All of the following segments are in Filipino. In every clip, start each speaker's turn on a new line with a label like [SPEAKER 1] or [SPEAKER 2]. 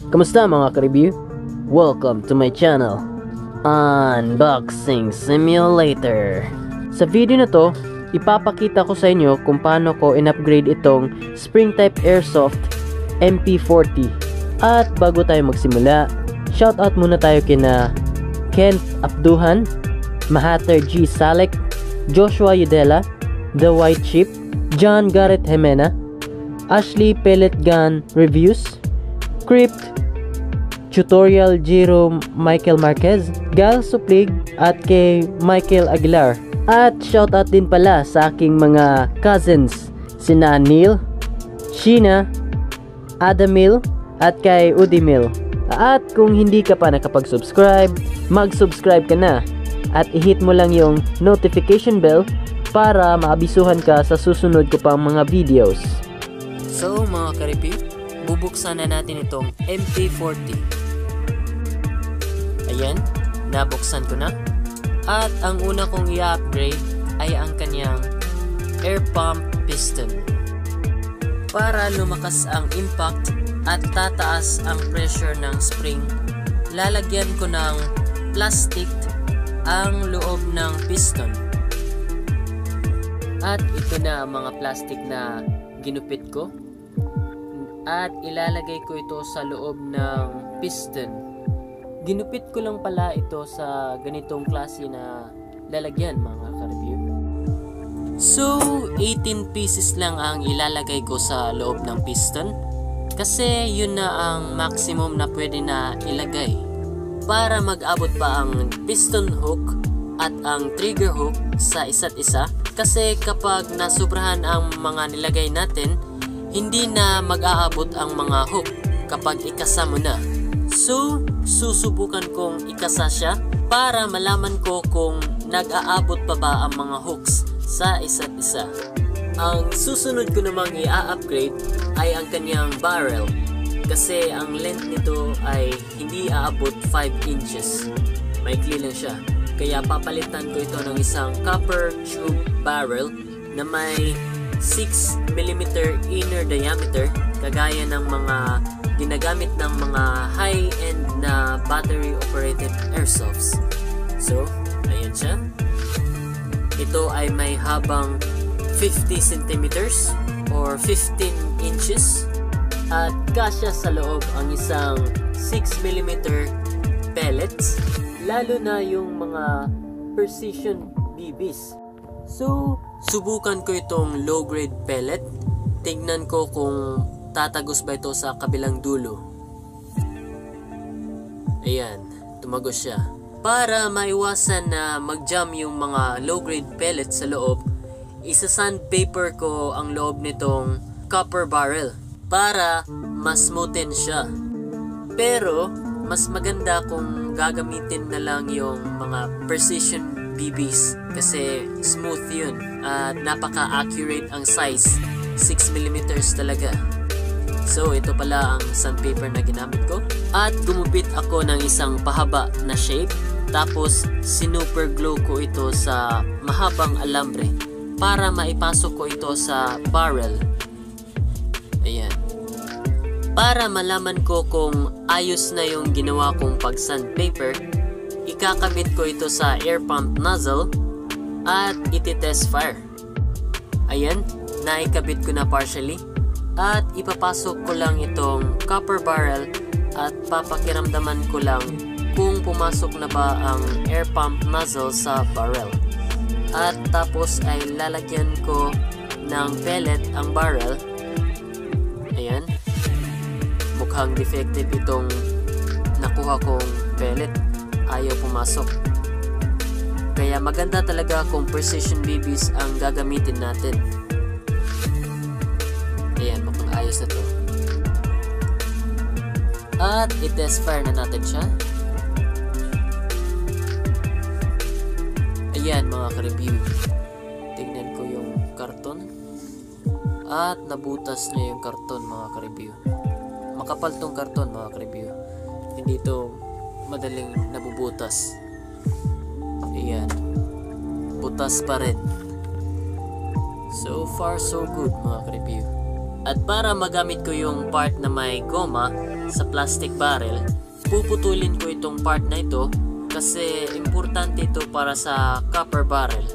[SPEAKER 1] Kamusta mga ka-review? Welcome to my channel, Unboxing Simulator. Sa video na to, ipapakita ko sa inyo kung paano ko in-upgrade itong Spring Type Airsoft MP40. At bago tayo magsimula, shoutout muna tayo kina Kent Abduhan, Mahater G. Salek, Joshua Udela, The White Sheep, John Garrett Jimena, Ashley Pellet Gun Reviews, Crypt, Tutorial Jiro Michael Marquez, Gal Suplig, at kay Michael Aguilar. At shoutout din pala sa aking mga cousins, sina Neil, Sheena, Adamil, at kay Udimil. At kung hindi ka pa nakapag-subscribe, mag-subscribe ka na at i-hit mo lang yung notification bell para maabisuhan ka sa susunod ko pang mga videos. So mga ka-review, bubuksan na natin itong MP40. Ayan, nabuksan ko na. At ang una kong i-upgrade ay ang kanyang air pump piston. Para lumakas ang impact at tataas ang pressure ng spring, lalagyan ko ng plastic ang loob ng piston. At ito na ang mga plastic na ginupit ko. At ilalagay ko ito sa loob ng piston. Ginupit ko lang pala ito sa ganitong klase na lalagyan mga ka-review. So 18 pieces lang ang ilalagay ko sa loob ng piston, kasi yun na ang maximum na pwede na ilagay para mag-abot pa ang piston hook at ang trigger hook sa isa't isa. Kasi kapag nasubrahan ang mga nilagay natin, hindi na mag-aabot ang mga hook kapag ikasa mo na. So, susubukan kong ikasa siya para malaman ko kung nag-aabot pa ba ang mga hooks sa isa't isa. Ang susunod ko namang i-upgrade ay ang kanyang barrel, kasi ang length nito ay hindi aabot 5 inches. Maikli lang siya. Kaya papalitan ko ito ng isang copper tube barrel na may 6mm inner diameter, kagaya ng mga ginagamit ng mga high-end na battery-operated airsofts. So, ayan siya. Ito ay may habang 50 centimeters or 15 inches at kasya sa loob ang isang 6mm pellets, lalo na yung mga precision BBs. So, subukan ko itong low-grade pellet. Tignan ko kung tatagos ba ito sa kabilang dulo. Ayan, tumagos siya. Para maiwasan na mag-jam yung mga low-grade pellets sa loob, isa-sandpaper ko ang loob nitong copper barrel para mas smoothen siya. Pero, mas maganda kung gagamitin na lang yung mga precision BBs, kasi smooth yun at napaka-accurate ang size. 6mm talaga. So ito pala ang sandpaper na ginamit ko. At gumupit ako ng isang pahaba na shape, tapos sinuper glue ko ito sa mahabang alambre para maipasok ko ito sa barrel. Ayan. Para malaman ko kung ayos na yung ginawa kong pag sandpaper, ikakabit ko ito sa air pump nozzle at iti-test fire. Ayan, naikabit ko na partially. At ipapasok ko lang itong copper barrel at papakiramdaman ko lang kung pumasok na ba ang air pump nozzle sa barrel. At tapos ay lalagyan ko ng pellet ang barrel. Ayan. Mukhang defective itong nakuha kong pellet. Ayaw pumasok. Kaya maganda talaga kung precision BBs ang gagamitin natin. Ayan, mukhang ayos na to. At i-test fire na natin siya. Ayan mga ka-review, tignan ko yung karton. At nabutas na yung karton mga ka-review. Makapal tong karton mga ka-review. Hindi ito madaling nabubutas. Ayan, butas pa rin. So far so good mga ka-review. At para magamit ko yung part na may goma, sa plastic barrel, puputulin ko itong part na ito kasi importante ito para sa copper barrel.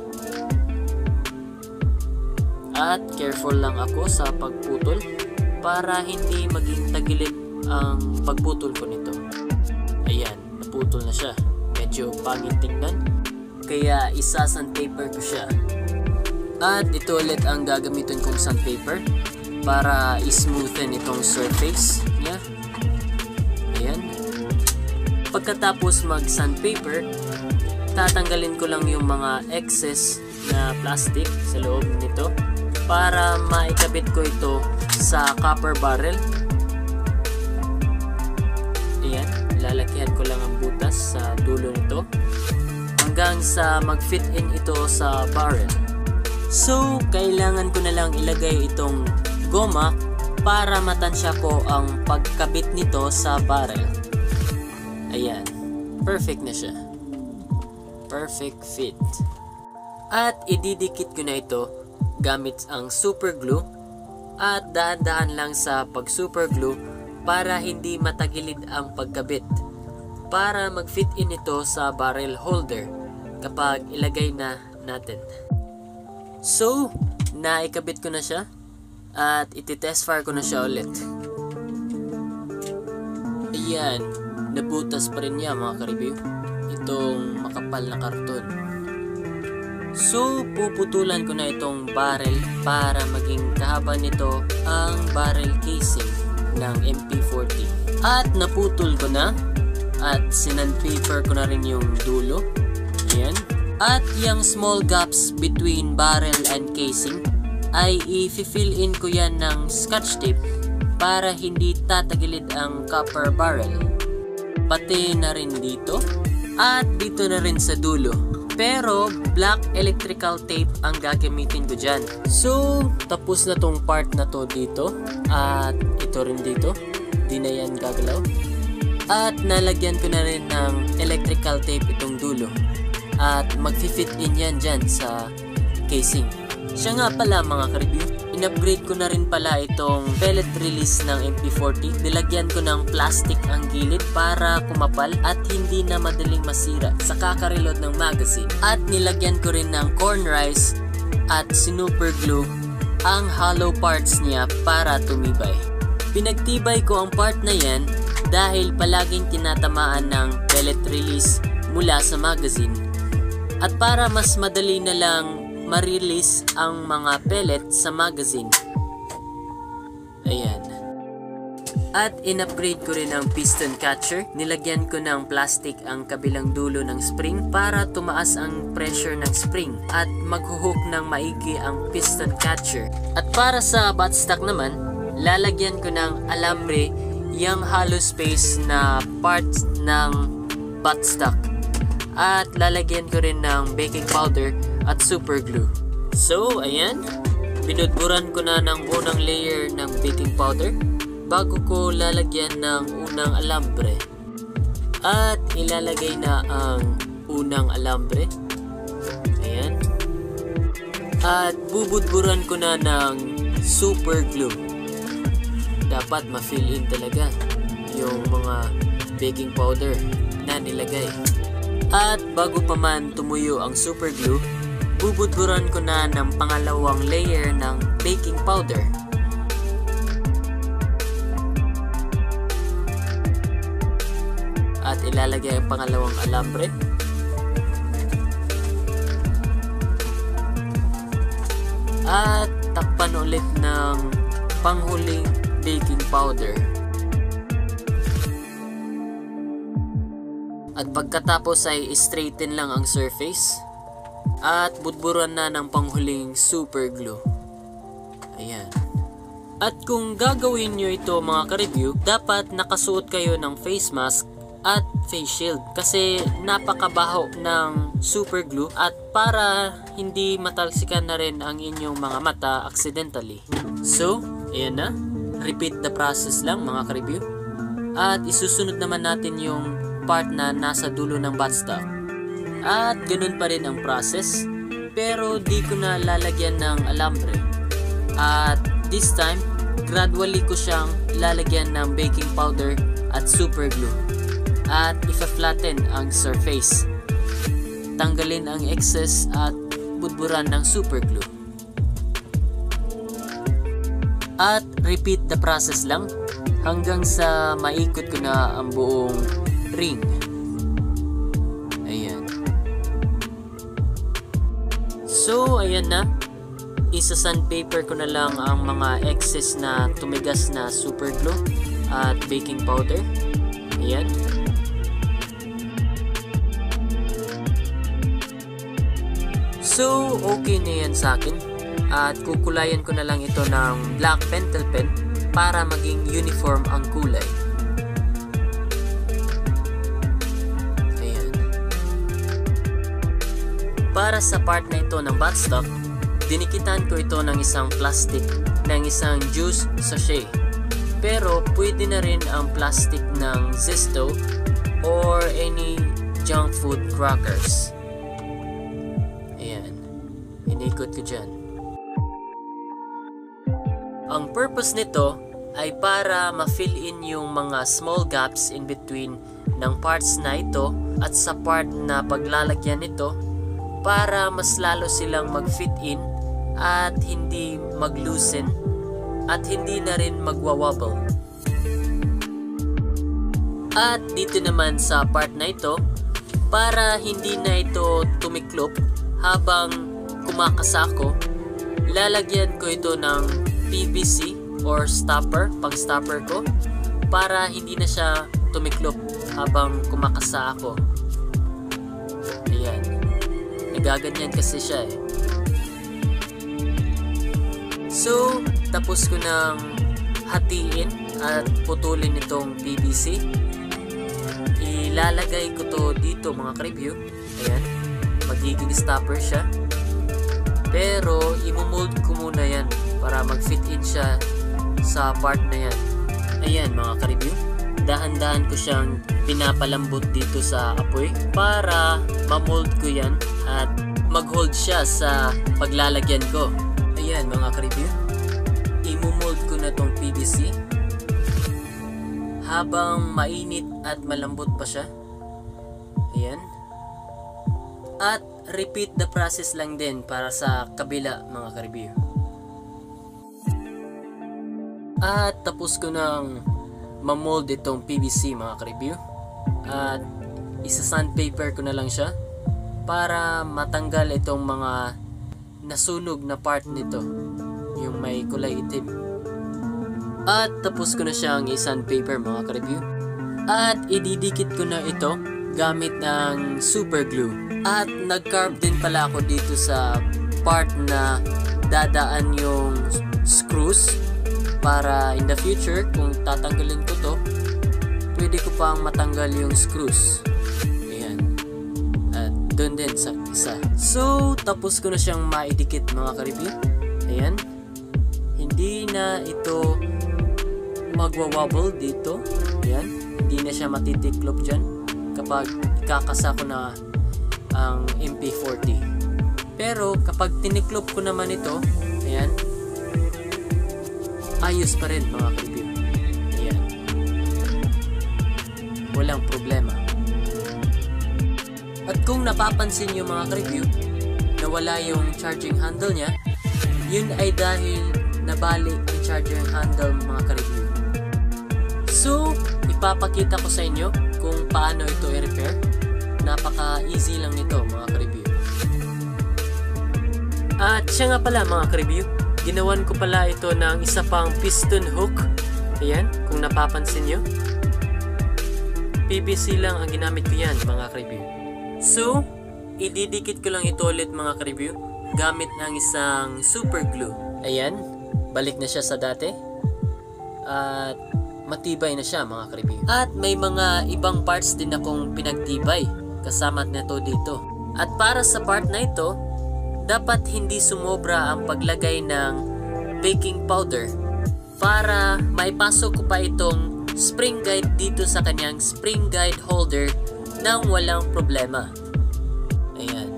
[SPEAKER 1] At careful lang ako sa pagputol para hindi maging tagilid ang pagputol ko nito. Ayan, naputol na siya. Medyo pangit tingnan, kaya isa-sandpaper ko siya. At ito ulit ang gagamitin kong sandpaper para ismoothen itong surface niya. Ayan. Pagkatapos mag-sandpaper, tatanggalin ko lang yung mga excess na plastic sa loob nito para maikabit ko ito sa copper barrel. Ayan, lalakihan ko lang ang butas sa dulo nito hanggang sa mag-fit in ito sa barrel. So, kailangan ko na lang ilagay itong goma para matansya ko ang pagkabit nito sa barrel. Ayan, perfect na siya. Perfect fit. At ididikit ko na ito gamit ang super glue at dahan-dahan lang sa pag super glue para hindi matagilid ang pagkabit, para mag-fit in ito sa barrel holder kapag ilagay na natin. So, naikabit ko na siya at iti-test fire ko na siya ulit. Ayan, nabutas pa rin niya mga ka-review, itong makapal na karton. So, puputulan ko na itong barrel para maging kahaba nito ang barrel casing ng MP40. At naputol ko na at sinandpaper ko na rin yung dulo. Ayan. At yung small gaps between barrel and casing ay i-fill in ko yan ng scotch tape para hindi tatagilid ang copper barrel. Pati na rin dito at dito na rin sa dulo. Pero black electrical tape ang gagamitin ko dyan. So, tapos na tong part na to dito. At ito rin dito. Di na yan gagalaw. At nalagyan ko na rin ng electrical tape itong dulo. At mag-fit in yan dyan sa casing. Siya nga pala mga ka-review, in-upgrade ko na rin pala itong pellet release ng MP40. Nilagyan ko ng plastic ang gilid para kumapal at hindi na madaling masira sa kakareload ng magazine. At nilagyan ko rin ng corn rice at sinuper glue ang hollow parts niya para tumibay. Pinagtibay ko ang part na yan dahil palaging tinatamaan ng pellet release mula sa magazine. At para mas madali na lang ma-release ang mga pellet sa magazine. Ayan. At in-upgrade ko rin ang piston catcher. Nilagyan ko ng plastic ang kabilang dulo ng spring para tumaas ang pressure ng spring at maghuhook ng maigi ang piston catcher. At para sa buttstock naman, lalagyan ko ng alambre yung hollow space na part ng buttstock. At lalagyan ko rin ng baking powder at super glue. So, ayan. Binudburan ko na ng unang layer ng baking powder bago ko lalagyan ng unang alambre. At ilalagay na ang unang alambre. Ayan. At bubudburan ko na ng super glue. Dapat ma-fill in talaga yung mga baking powder na nilagay. At bago pa man tumuyo ang super glue, bubudburan ko na ng pangalawang layer ng baking powder. At ilalagay ang pangalawang alambre. At takpan ulit ng panghuling baking powder. At pagkatapos ay straighten lang ang surface. At budburan na ng panghuling super glue. Ayan. At kung gagawin nyo ito mga ka-review, dapat nakasuot kayo ng face mask at face shield. Kasi napakabaho ng super glue at para hindi matalsikan na rin ang inyong mga mata accidentally. So, ayan na. Repeat the process lang mga ka-review. At isusunod naman natin yung part na nasa dulo ng buttstock. At ganun pa rin ang process, pero di ko na lalagyan ng alambre. At this time, gradually ko siyang lalagyan ng baking powder at super glue. At ifa-flatten ang surface. Tanggalin ang excess at budburan ng super glue. At repeat the process lang hanggang sa maikot ko na ang buong ring. Ayan. So, ayan na. Isa-sandpaper ko na lang ang mga excess na tumigas na super glue at baking powder. Ayan. So, okay na yan sa akin. At kukulayan ko na lang ito ng black pentel pen para maging uniform ang kulay. Ayan. Para sa part na ito ng buttstock, dinikitan ko ito ng isang plastic ng isang juice sachet. Pero pwede na rin ang plastic ng Zesto or any junk food crackers. Ayan. Inikot ko dyan. Ang purpose nito ay para ma-fill in yung mga small gaps in between ng parts na ito at sa part na paglalagyan nito para mas lalo silang mag-fit in at hindi mag-loosen at hindi na rin magwa-wobble. At dito naman sa part na ito, para hindi na ito tumiklop habang kumakasa ko, lalagyan ko ito ng PVC or stopper, pang-stopper ko, para hindi na siya tumiklop habang kumakasa ako. Ayan. Nagaganyan kasi siya eh. So, tapos ko nang hatiin at putulin itong PVC. Ilalagay ko to dito mga ka-review. Ayan. Magiging stopper siya. Pero, imumold ko muna yan para mag-fit in siya sa part na yan. Ayan mga ka-review. Dahan-dahan ko siyang pinapalambot dito sa apoy para ma-mold ko yan at mag-hold siya sa paglalagyan ko. Ayan mga ka-review. Imumold ko na tong PVC habang mainit at malambot pa siya. Ayan. At repeat the process lang din para sa kabila mga ka-review. At tapos ko nang ma-mold itong PVC mga ka-review. At isa-sandpaper ko na lang siya para matanggal itong mga nasunog na part nito, yung may kulay itim. At tapos ko na siyang i-sandpaper mga ka-review. At ididikit ko na ito gamit ng super glue. At nag-carve din pala ako dito sa part na dadaan yung screws para in the future kung tatanggalin ko to, pwede ko pang matanggal yung screws. Ayan. At doon din sa isa. So, tapos ko na siyang maidikit mga ka-review. Ayan. Hindi na ito magwa-wobble dito. Ayan. Hindi na siya matitiklop dyan kapag kakasa ko na ang MP40. Pero kapag tiniklop ko naman ito, ayan, ayos pa rin mga ka-review. Ayan. Walang problema. At kung napapansin nyo mga ka-review, nawala yung charging handle niya, yun ay dahil nabali ang charging handle mga ka-review. So, ipapakita ko sa inyo kung paano ito i-repair. Napaka-easy lang nito mga ka-review. At siya nga pala mga ka-review, ginawan ko pala ito ng isa pang piston hook. Ayan, kung napapansin nyo. PVC lang ang ginamit ko yan mga ka-review. So, ididikit ko lang ito ulit mga ka-review gamit ng isang super glue. Ayan, balik na siya sa dati. At matibay na siya mga ka-review. At may mga ibang parts din akong pinagtibay kasama na to dito. At para sa part na ito, dapat hindi sumobra ang paglagay ng baking powder para maipasok ko pa itong spring guide dito sa kanyang spring guide holder nang walang problema. Ayan.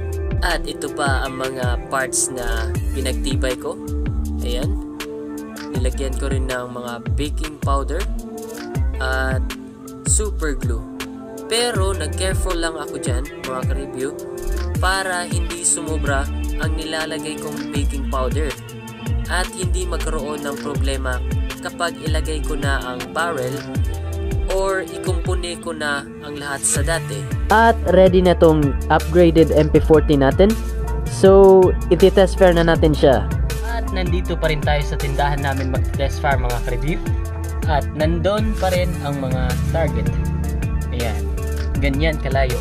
[SPEAKER 1] At ito pa ang mga parts na pinagtibay ko. Ayan. nilagyan ko rin ng mga baking powder at super glue. Pero nag-careful lang ako dyan mga ka-review para hindi sumobra ang nilalagay kong baking powder at hindi magkaroon ng problema kapag ilagay ko na ang barrel or ikumpune ko na ang lahat sa dati. At ready na tong upgraded MP40 natin. So, iti-test fire na natin siya. At nandito pa rin tayo sa tindahan namin mag-test fire mga ka-review. At nandun pa rin ang mga target. Ayan. Ganyan kalayo.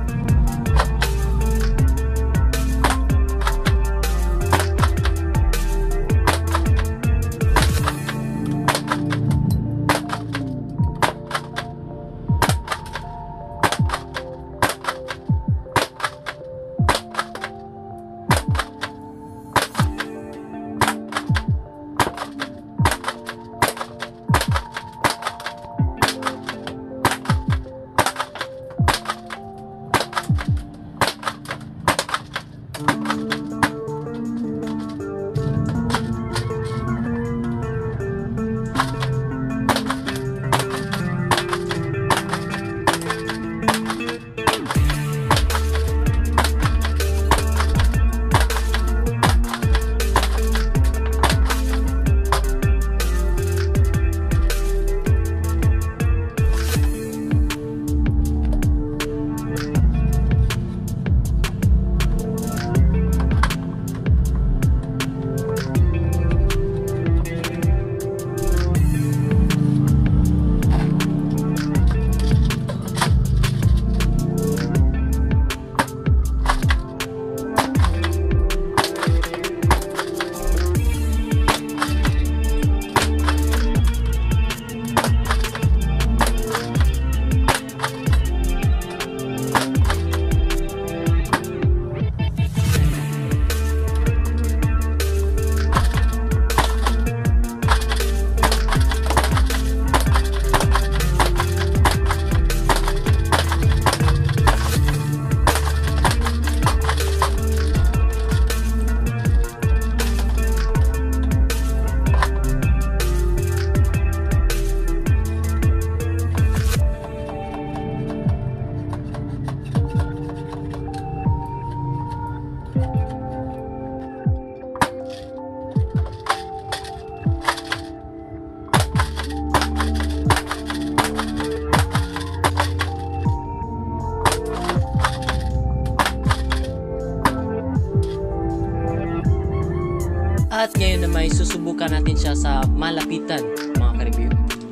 [SPEAKER 1] At ngayon na may susubukan natin siya sa malapitan mga ka-review.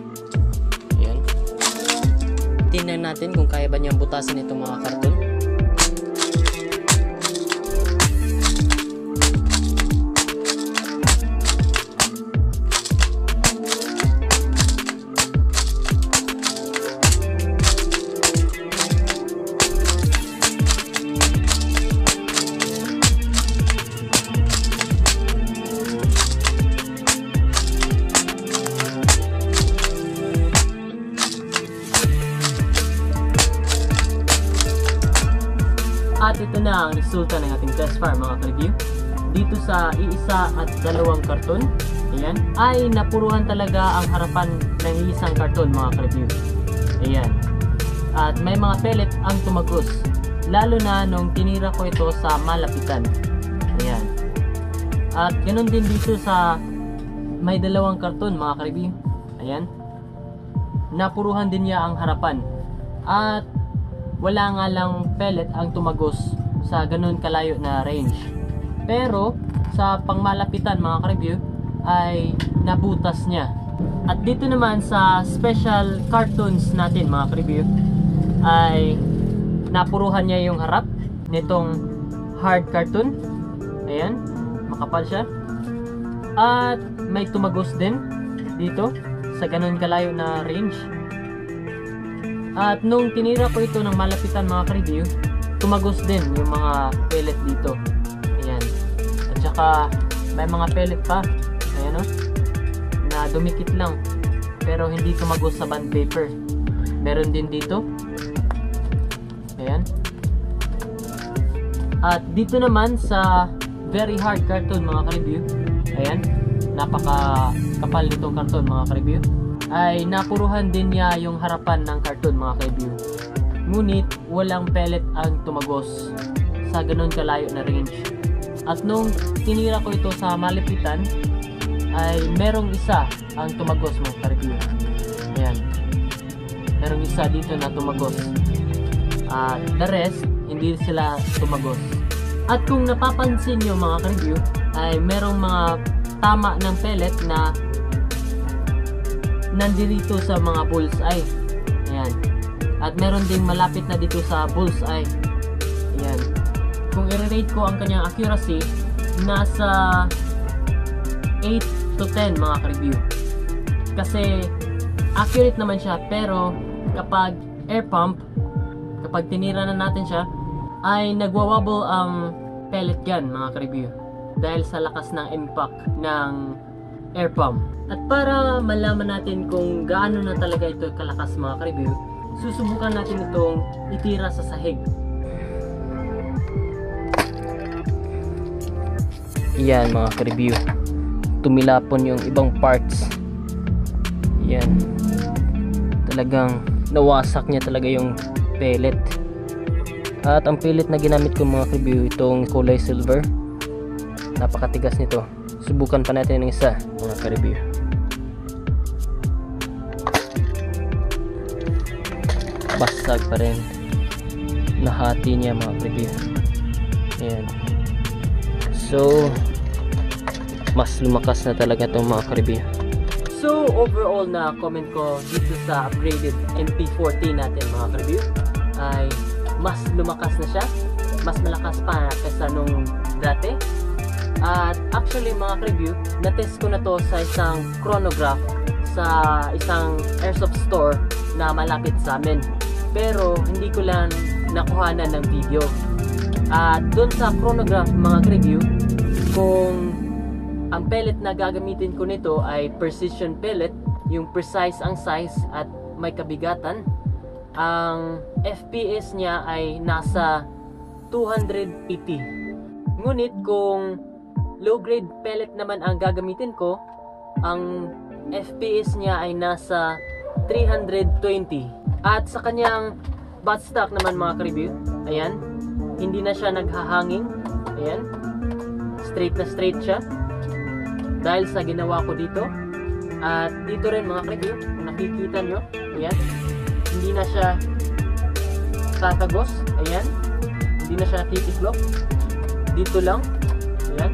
[SPEAKER 1] Ayan. Tingnan natin kung kaya ba niyang butasan itong mga karton. At ito na ang resulta ng ating test fire mga ka-review. Dito sa iisa at dalawang karton, ayan, ay napuruhan talaga ang harapan ng isang karton mga ka-review. Ayan. At may mga pellet ang tumagos, lalo na nung tinira ko ito sa malapitan. Ayan. At ganoon din dito sa may dalawang karton mga ka-review. Ayan. Napuruhan din niya ang harapan. At wala nga lang pellet ang tumagos sa ganun kalayo na range. Pero sa pangmalapitan mga ka-review ay nabutas niya. At dito naman sa special cartons natin mga ka-review ay napuruhan niya yung harap nitong hard carton. Ayan, makapal siya. At may tumagos din dito sa ganun kalayo na range. At nung tinira ko ito ng malapitan mga ka-review, tumagos din yung mga pellet dito. Ayan. At saka may mga pellet pa. Ayan o. Na dumikit lang. Pero hindi tumagos sa bond paper. Meron din dito. Ayan. At dito naman sa very hard carton mga ka-review. Ayan. napaka kapal nitong karton mga ka-review, ay napuruhan din niya yung harapan ng karton mga ka-review. Ngunit walang pellet ang tumagos sa ganun kalayo na range. At nung tinira ko ito sa malipitan, ay merong isa ang tumagos mga ka-review. Ayan, merong isa dito na tumagos. At the rest, hindi sila tumagos. At kung napapansin nyo mga ka-review, ay merong mga tama ng pellet na nandito sa mga bullseye. Ayan. At meron ding malapit na dito sa bullseye. Ayan. Kung i-rate ko ang kanyang accuracy, nasa 8 to 10 mga ka-review. Kasi accurate naman siya, pero kapag air pump, kapag tinira na natin siya, ay nagwawobble ang pellet gun mga ka-review dahil sa lakas ng impact ng air pump. At para malaman natin kung gaano na talaga ito kalakas mga ka-review, susubukan natin itong itira sa sahig. Yan mga ka-review, tumilapon yung ibang parts. Yan, talagang nawasak niya talaga yung pellet. At ang pellet na ginamit ko mga ka-review, itong kulay silver, napakatigas nito. Subukan pa natin ng isa mga ka-review. Basag pa rin, nahati niya mga ka-review. Ayan. So mas lumakas na talaga itong mga ka-review. So overall na comment ko dito sa upgraded MP40 natin mga ka-review, ay mas lumakas na siya, mas malakas pa kaysa nung dati. At actually mga ka-review, na-test ko na to sa isang chronograph sa isang airsoft store na malapit sa amin, pero hindi ko lang nakuhanan ng video. At doon sa chronograph mga ka-review, kung ang pellet na gagamitin ko nito ay precision pellet, yung precise ang size at may kabigatan, ang FPS niya ay nasa 280. Ngunit kung low grade pellet naman ang gagamitin ko, ang FPS niya ay nasa 320. At sa kanyang buttstock naman mga ka-review, ayan, hindi na siya naghahanging. Ayan, straight na straight siya dahil sa ginawa ko dito. At dito rin mga ka-review, kung nakikita nyo, ayan, hindi na siya tatagos. Ayan, hindi na siya titiklop. Dito lang, ayan,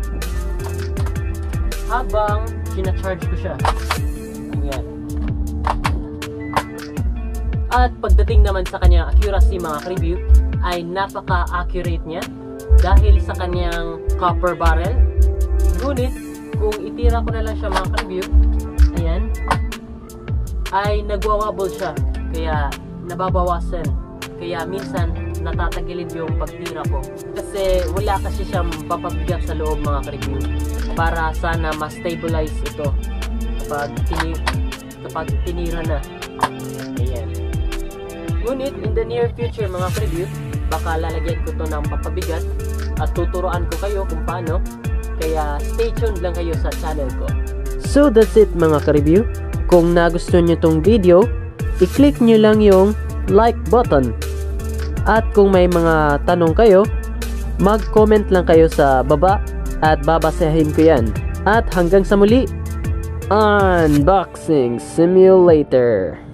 [SPEAKER 1] habang sinacharge ko siya. Ayan. At pagdating naman sa kanyang accuracy mga ka-review, ay napaka-accurate niya dahil sa kanyang copper barrel. Ngunit kung itira ko na lang siya mga ka-review, ayan, ay nagwawabble siya, kaya nababawasan, kaya minsan natatagilid yung pagtira ko kasi wala kasi siyang papabigat sa loob mga ka-review para sana ma-stabilize ito kapag tinira na. Ayan. Ngunit in the near future mga ka-review, baka lalagyan ko to ng papabigat at tuturuan ko kayo kung paano, kaya stay tuned lang kayo sa channel ko. So that's it mga ka-review. Kung nagustuhan nyo tong video, i-click nyo lang yung like button. At kung may mga tanong kayo, mag-comment lang kayo sa baba at babasahin ko yan. At hanggang sa muli, Unboxing Simulator.